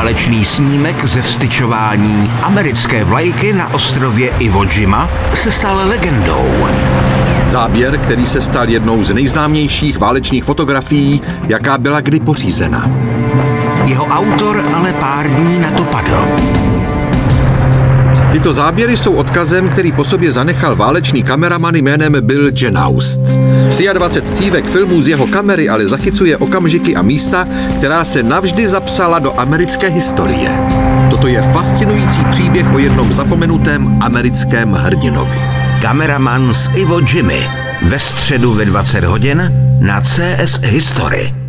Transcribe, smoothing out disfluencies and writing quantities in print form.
Válečný snímek ze vztyčování americké vlajky na ostrově Iwo Jima se stal legendou. Záběr, který se stal jednou z nejznámějších válečných fotografií, jaká byla kdy pořízena. Jeho autor ale pár dní na to padl. Tyto záběry jsou odkazem, který po sobě zanechal válečný kameraman jménem Bill Janoust. 23 cívek filmů z jeho kamery ale zachycuje okamžiky a místa, která se navždy zapsala do americké historie. Toto je fascinující příběh o jednom zapomenutém americkém hrdinovi. Kameraman z Iwo Jimy ve středu ve 20 hodin na CS History.